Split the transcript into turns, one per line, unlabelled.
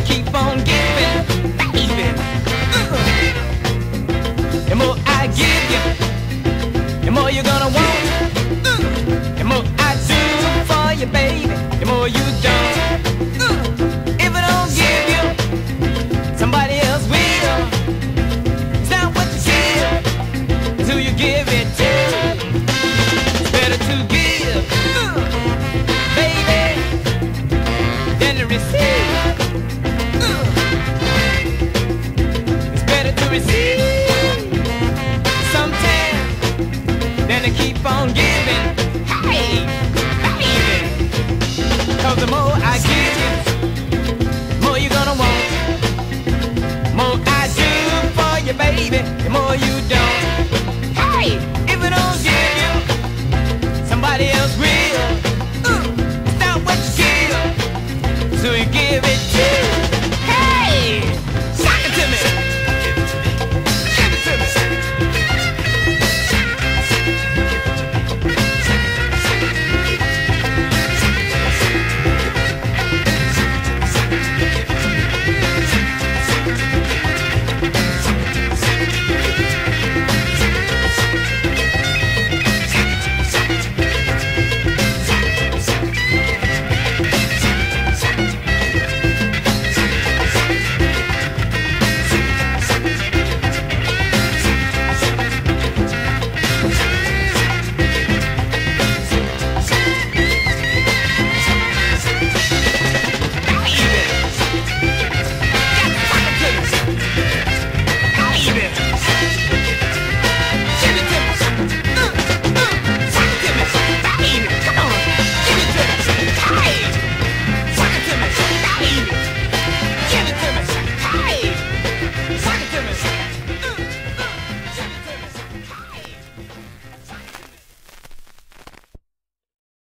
keep on giving, baby. The more I give you, the more you're gonna want. The more I do for you, baby, the more you don't. If I don't give you, somebody else will. It's not what you feel, it's who you give it to. It's better to give, baby, than to receive. It's better to receive sometimes than to keep on giving. Hey, baby, 'cause the more I give you, more you're gonna want. More I do for you, baby, the more you don't. Hey, if I don't give you, somebody else will. It's not what you feel, so you give it to.